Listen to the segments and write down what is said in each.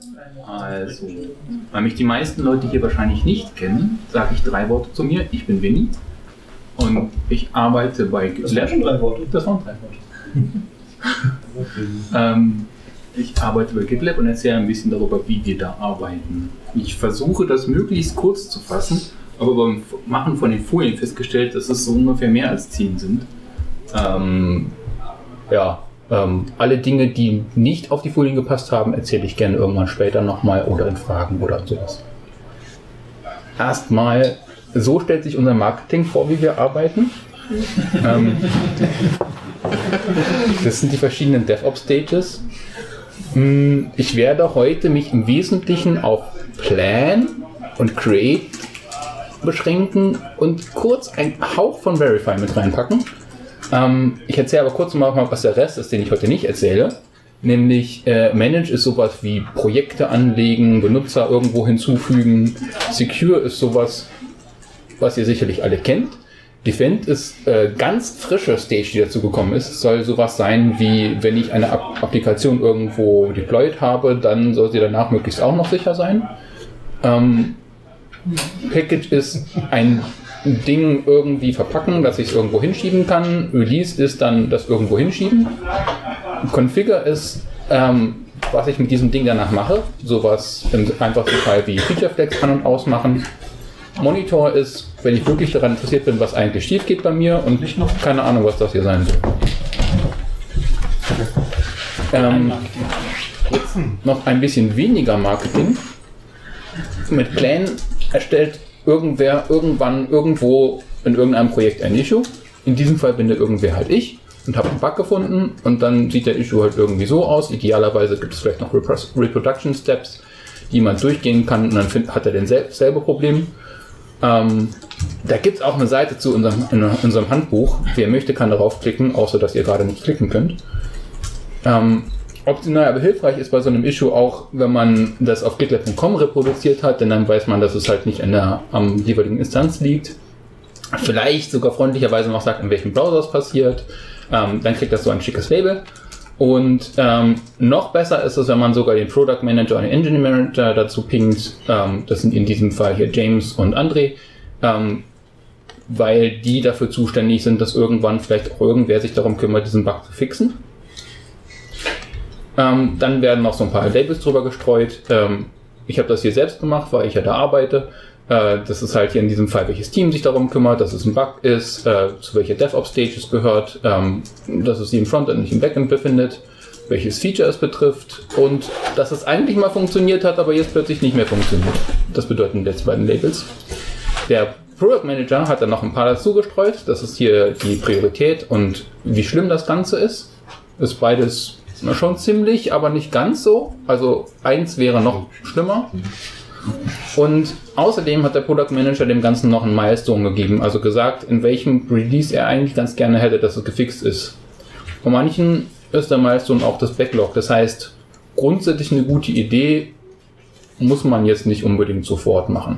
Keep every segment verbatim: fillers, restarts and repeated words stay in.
Also, weil mich die meisten Leute hier wahrscheinlich nicht kennen, sage ich drei Worte zu mir. Ich bin Winnie und ich arbeite bei GitLab. Das waren schon drei Worte. Das waren drei Worte. ähm, ich arbeite bei GitLab und erzähle ein bisschen darüber, wie wir da arbeiten. Ich versuche das möglichst kurz zu fassen, aber beim Machen von den Folien festgestellt, dass es so ungefähr mehr als zehn sind. Ähm, ja. Ähm, alle Dinge, die nicht auf die Folien gepasst haben, erzähle ich gerne irgendwann später nochmal oder in Fragen oder sowas. Erstmal, so stellt sich unser Marketing vor, wie wir arbeiten. ähm, das sind die verschiedenen DevOps-Stages. Ich werde heute mich im Wesentlichen auf Plan und Create beschränken und kurz einen Hauch von Verify mit reinpacken. Ähm, ich erzähle aber kurz mal, was der Rest ist, den ich heute nicht erzähle. Nämlich äh, Manage ist sowas wie Projekte anlegen, Benutzer irgendwo hinzufügen. Secure ist sowas, was ihr sicherlich alle kennt. Defend ist äh, ganz frische Stage, die dazu gekommen ist. Es soll sowas sein wie, wenn ich eine App- Applikation irgendwo deployed habe, dann soll sie danach möglichst auch noch sicher sein. Ähm, Package ist ein Ding irgendwie verpacken, dass ich es irgendwo hinschieben kann. Release ist dann das irgendwo hinschieben. Configure ist, ähm, was ich mit diesem Ding danach mache. Sowas im einfachsten Fall wie Featureflex an- und ausmachen. Monitor ist, wenn ich wirklich daran interessiert bin, was eigentlich schief geht bei mir und ich noch keine Ahnung, was das hier sein soll. Ähm, jetzt noch ein bisschen weniger Marketing. Mit Plan erstellt irgendwer irgendwann irgendwo in irgendeinem Projekt ein Issue. In diesem Fall bin der irgendwer halt ich und habe einen Bug gefunden und dann sieht der Issue halt irgendwie so aus. Idealerweise gibt es vielleicht noch Reproduction Steps, die man durchgehen kann und dann find, hat er den sel- selbe Problem. Ähm, da gibt es auch eine Seite zu unserem, in unserem Handbuch. Wer möchte, kann darauf klicken, außer dass ihr gerade nicht klicken könnt. Ähm, Optional, aber hilfreich ist bei so einem Issue auch, wenn man das auf GitLab Punkt com reproduziert hat, denn dann weiß man, dass es halt nicht in der am jeweiligen Instanz liegt. Vielleicht sogar freundlicherweise noch sagt, in welchem Browser es passiert. Ähm, dann kriegt das so ein schickes Label. Und ähm, noch besser ist es, wenn man sogar den Product Manager und den Engineering Manager dazu pingt. Ähm, das sind in diesem Fall hier James und André, ähm, weil die dafür zuständig sind, dass irgendwann vielleicht auch irgendwer sich darum kümmert, diesen Bug zu fixen. Ähm, dann werden noch so ein paar Labels drüber gestreut. Ähm, ich habe das hier selbst gemacht, weil ich ja da arbeite. Äh, das ist halt hier in diesem Fall, welches Team sich darum kümmert, dass es ein Bug ist, äh, zu welcher DevOps-Stage es gehört, ähm, dass es sich im Frontend nicht im Backend befindet, welches Feature es betrifft und dass es eigentlich mal funktioniert hat, aber jetzt plötzlich nicht mehr funktioniert. Das bedeuten die letzten beiden Labels. Der Product Manager hat dann noch ein paar dazu gestreut. Das ist hier die Priorität und wie schlimm das Ganze ist. Ist beides schon ziemlich, aber nicht ganz so. Also eins wäre noch schlimmer. Und außerdem hat der Product Manager dem Ganzen noch einen Milestone gegeben, also gesagt, in welchem Release er eigentlich ganz gerne hätte, dass es gefixt ist. Bei manchen ist der Milestone auch das Backlog. Das heißt, grundsätzlich eine gute Idee muss man jetzt nicht unbedingt sofort machen.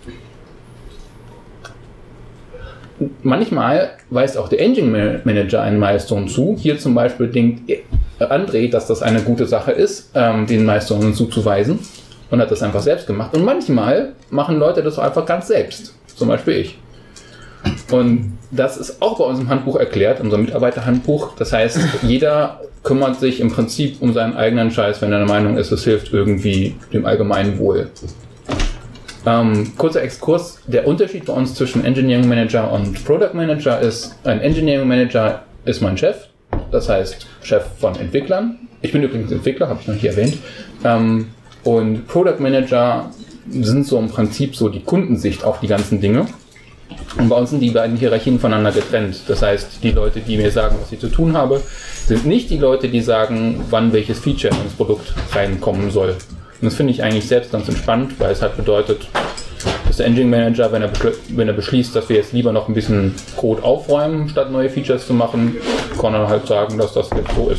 Manchmal weist auch der Engine Manager einen Milestone zu. Hier zum Beispiel denkt André, dass das eine gute Sache ist, ähm, den Milestone zuzuweisen und hat das einfach selbst gemacht. Und manchmal machen Leute das einfach ganz selbst. Zum Beispiel ich. Und das ist auch bei uns im Handbuch erklärt, unserem Mitarbeiterhandbuch. Das heißt, jeder kümmert sich im Prinzip um seinen eigenen Scheiß, wenn er der Meinung ist, es hilft irgendwie dem allgemeinen Wohl. Ähm, kurzer Exkurs, der Unterschied bei uns zwischen Engineering Manager und Product Manager ist, ein Engineering Manager ist mein Chef, das heißt Chef von Entwicklern. Ich bin übrigens Entwickler, habe ich noch hier erwähnt. Ähm, und Product Manager sind so im Prinzip so die Kundensicht auf die ganzen Dinge. Und bei uns sind die beiden Hierarchien voneinander getrennt. Das heißt, die Leute, die mir sagen, was ich zu tun habe, sind nicht die Leute, die sagen, wann welches Feature ins Produkt reinkommen soll. Und das finde ich eigentlich selbst ganz entspannt, weil es halt bedeutet, dass der Engineering Manager, wenn er, wenn er beschließt, dass wir jetzt lieber noch ein bisschen Code aufräumen, statt neue Features zu machen, kann er halt sagen, dass das jetzt so ist.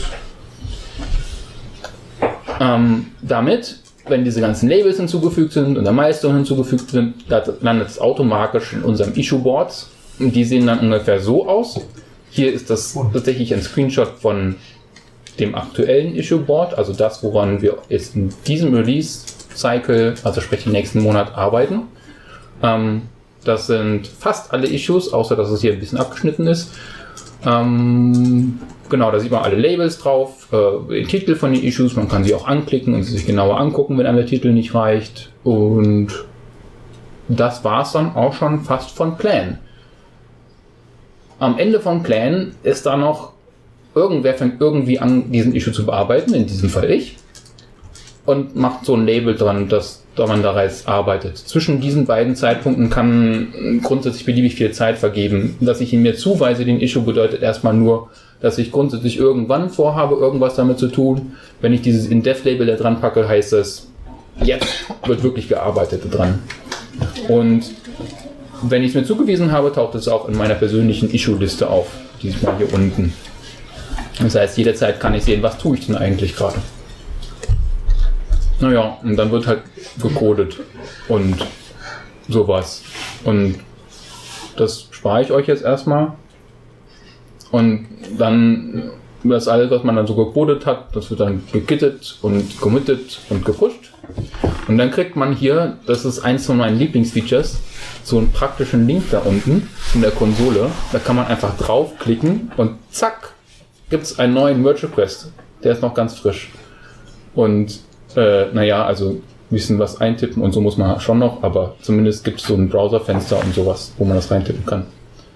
Ähm, damit, wenn diese ganzen Labels hinzugefügt sind und der Milestone hinzugefügt sind, landet es automatisch in unserem Issue-Boards. Und die sehen dann ungefähr so aus. Hier ist das tatsächlich ein Screenshot von dem aktuellen Issue-Board, also das, woran wir jetzt in diesem Release-Cycle, also sprich im nächsten Monat, arbeiten. Ähm, das sind fast alle Issues, außer dass es hier ein bisschen abgeschnitten ist. Ähm, genau, da sieht man alle Labels drauf, äh, den Titel von den Issues, man kann sie auch anklicken und sie sich genauer angucken, wenn einem der Titel nicht reicht. Und das war es dann auch schon fast von Plan. Am Ende von Plan ist da noch, irgendwer fängt irgendwie an, diesen Issue zu bearbeiten, in diesem Fall ich, und macht so ein Label dran, dass da man daraus arbeitet. Zwischen diesen beiden Zeitpunkten kann grundsätzlich beliebig viel Zeit vergeben. Dass ich ihn mir zuweise, den Issue, bedeutet erstmal nur, dass ich grundsätzlich irgendwann vorhabe, irgendwas damit zu tun. Wenn ich dieses In-Dev-Label da dran packe, heißt das, jetzt wird wirklich gearbeitet dran. Und wenn ich es mir zugewiesen habe, taucht es auch in meiner persönlichen Issue-Liste auf. Diesmal hier unten. Das heißt, jederzeit kann ich sehen, was tue ich denn eigentlich gerade. Naja, und dann wird halt gecodet und sowas. Und das spare ich euch jetzt erstmal. Und dann, das alles, was man dann so gecodet hat, das wird dann gegittet und committed und gepusht. Und dann kriegt man hier, das ist eins von meinen Lieblingsfeatures, so einen praktischen Link da unten in der Konsole. Da kann man einfach draufklicken und zack, gibt es einen neuen Merge Request. Der ist noch ganz frisch. Und äh, naja, also ein bisschen was eintippen und so muss man schon noch, aber zumindest gibt es so ein Browserfenster und sowas, wo man das reintippen kann.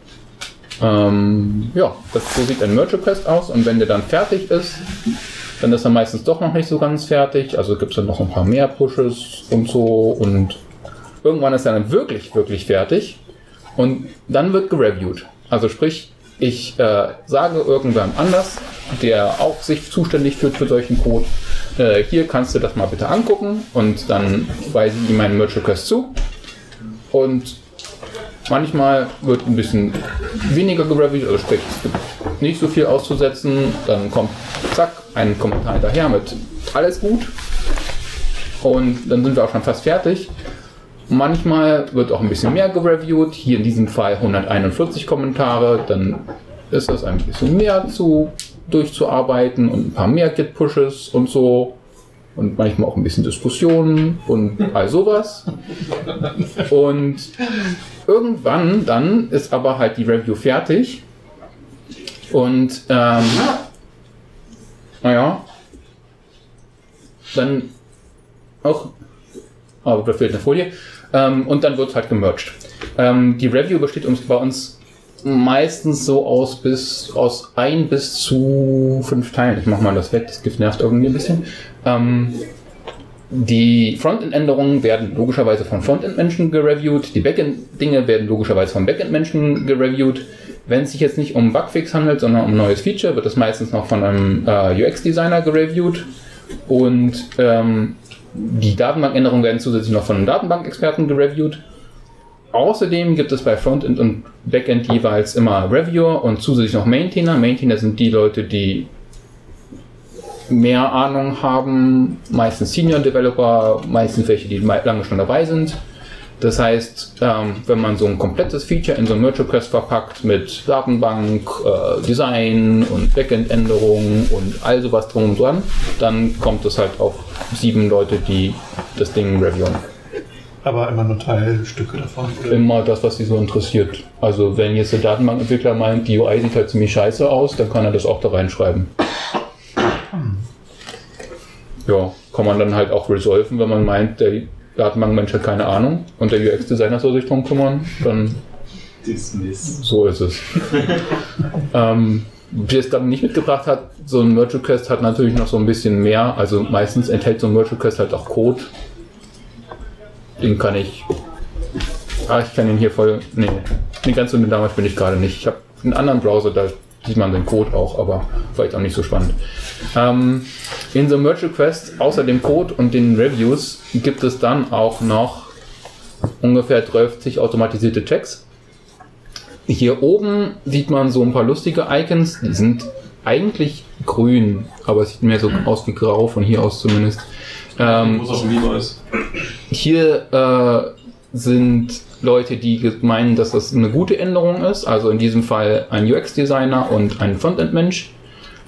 Ähm, ja, das, so sieht ein Merge Request aus, und wenn der dann fertig ist, dann ist er meistens doch noch nicht so ganz fertig. Also gibt es dann noch ein paar mehr Pushes und so, und irgendwann ist er dann wirklich, wirklich fertig, und dann wird gereviewt. Also sprich, ich äh, sage irgendwann anders, der auch sich zuständig fühlt für solchen Code, äh, hier kannst du das mal bitte angucken, und dann weise ich ihm meinen Merge Request zu, und manchmal wird ein bisschen weniger gereviewt, also sprich, es gibt nicht so viel auszusetzen, dann kommt zack, ein Kommentar hinterher mit alles gut, und dann sind wir auch schon fast fertig. Manchmal wird auch ein bisschen mehr gereviewt, hier in diesem Fall hunderteinundvierzig Kommentare, dann ist das ein bisschen mehr zu durchzuarbeiten und ein paar mehr Git-Pushes und so, und manchmal auch ein bisschen Diskussionen und all sowas. Und irgendwann dann ist aber halt die Review fertig, und ähm, naja, dann auch, aber da fehlt eine Folie. Ähm, und dann wird es halt gemerged. Ähm, die Review besteht uns bei uns meistens so aus bis aus ein bis zu fünf Teilen. Ich mach mal das weg, das Gift nervt irgendwie ein bisschen. Ähm, die Frontend-Änderungen werden logischerweise von Frontend-Menschen gereviewt, die Backend-Dinge werden logischerweise von Backend-Menschen gereviewt. Wenn es sich jetzt nicht um Bugfix handelt, sondern um ein neues Feature, wird das meistens noch von einem äh, U X-Designer gereviewt. Und ähm, die Datenbankänderungen werden zusätzlich noch von einem Datenbankexperten gereviewt. Außerdem gibt es bei Frontend und Backend jeweils immer Reviewer und zusätzlich noch Maintainer. Maintainer sind die Leute, die mehr Ahnung haben, meistens Senior Developer, meistens welche, die lange schon dabei sind. Das heißt, ähm, wenn man so ein komplettes Feature in so ein Merge Request verpackt mit Datenbank, äh, Design und Backend-Änderungen und all sowas drum und dran, dann kommt es halt auf sieben Leute, die das Ding reviewen. Aber immer nur Teilstücke davon? Oder? Immer das, was sie so interessiert. Also wenn jetzt der Datenbankentwickler meint, die U I sieht halt ziemlich scheiße aus, dann kann er das auch da reinschreiben. Hm. Ja, kann man dann halt auch resolven, wenn man meint, der Datenbankmensch hat keine Ahnung und der U X-Designer soll sich drum kümmern, dann Dismiss. So ist es. ähm, wie es dann nicht mitgebracht hat, so ein Merge Request hat natürlich noch so ein bisschen mehr, also meistens enthält so ein Merge Request halt auch Code. Den kann ich, ah, ich kann den hier voll, nee, nee, ganz so damals bin ich gerade nicht. Ich habe einen anderen Browser, da sieht man den Code auch, aber vielleicht auch nicht so spannend. Ähm, in so einem Merge Request, außer dem Code und den Reviews, gibt es dann auch noch ungefähr dreißig automatisierte Checks. Hier oben sieht man so ein paar lustige Icons, die sind eigentlich grün, aber es sieht mehr so aus wie grau, von hier aus zumindest. Ähm, hier äh, sind Leute, die meinen, dass das eine gute Änderung ist, also in diesem Fall ein U X-Designer und ein Frontend-Mensch.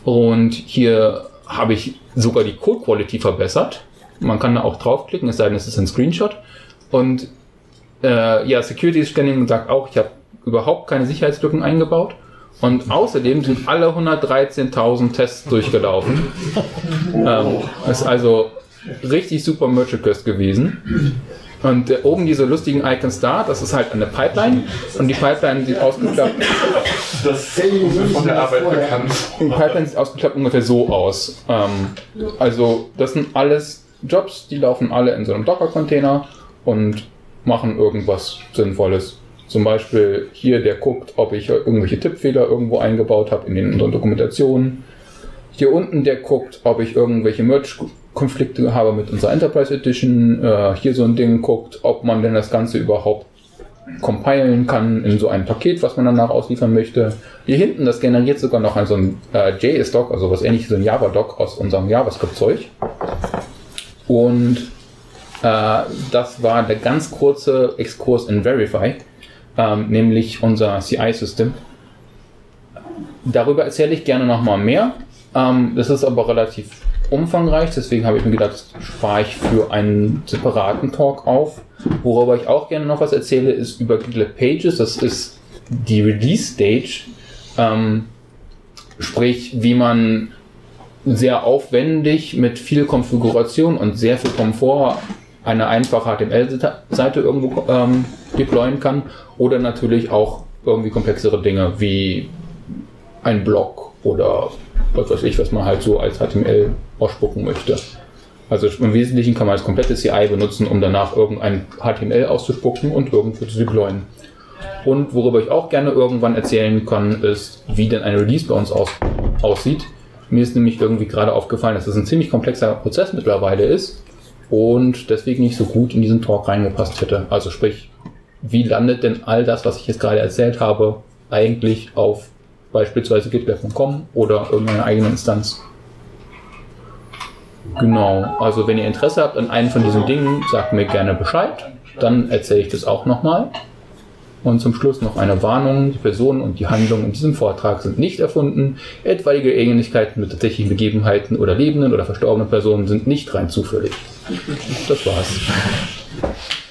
Und hier habe ich sogar die Code Quality verbessert. Man kann da auch draufklicken, es sei denn, es ist ein Screenshot. Und äh, ja, Security Scanning sagt auch, ich habe überhaupt keine Sicherheitslücken eingebaut. Und außerdem sind alle hundertdreizehntausend Tests durchgelaufen. ähm, ist also richtig super Merge-Request gewesen. Und äh, oben diese lustigen Icons da, das ist halt eine Pipeline. Und die Pipeline sieht ausgeklappt. Das ist von der Arbeit bekannt. Die Pipeline sieht ausgeklappt ungefähr so aus. Ähm, also das sind alles Jobs, die laufen alle in so einem Docker-Container und machen irgendwas Sinnvolles. Zum Beispiel hier, der guckt, ob ich irgendwelche Tippfehler irgendwo eingebaut habe in den unseren Dokumentationen. Hier unten, der guckt, ob ich irgendwelche Merge-Konflikte habe mit unserer Enterprise Edition. Äh, hier so ein Ding guckt, ob man denn das Ganze überhaupt compilen kann in so ein Paket, was man danach ausliefern möchte. Hier hinten, das generiert sogar noch ein, so ein äh, J S-Doc, also was ähnliches, so ein Java-Doc aus unserem JavaScript-Zeug. Und äh, das war der ganz kurze Exkurs in Verify, ähm, nämlich unser C I-System. Darüber erzähle ich gerne nochmal mehr. Ähm, das ist aber relativ umfangreich, deswegen habe ich mir gedacht, das spare ich für einen separaten Talk auf. Worüber ich auch gerne noch was erzähle, ist über GitLab Pages. Das ist die Release-Stage, ähm, sprich, wie man sehr aufwendig mit viel Konfiguration und sehr viel Komfort eine einfache H T M L-Seite irgendwo ähm, deployen kann oder natürlich auch irgendwie komplexere Dinge wie ein Blog oder was weiß ich, was man halt so als H T M L ausspucken möchte. Also im Wesentlichen kann man das komplette C I benutzen, um danach irgendein H T M L auszuspucken und irgendwo zu deployen. Und worüber ich auch gerne irgendwann erzählen kann, ist, wie denn ein Release bei uns aus, aussieht. Mir ist nämlich irgendwie gerade aufgefallen, dass es ein ziemlich komplexer Prozess mittlerweile ist und deswegen nicht so gut in diesen Talk reingepasst hätte. Also sprich, wie landet denn all das, was ich jetzt gerade erzählt habe, eigentlich auf beispielsweise GitLab Punkt com oder irgendeine eigene Instanz? Genau, also wenn ihr Interesse habt an einem von diesen Dingen, sagt mir gerne Bescheid, dann erzähle ich das auch nochmal. Und zum Schluss noch eine Warnung: Die Personen und die Handlungen in diesem Vortrag sind nicht erfunden. Etwaige Ähnlichkeiten mit tatsächlichen Begebenheiten oder lebenden oder verstorbenen Personen sind nicht rein zufällig. Das war's.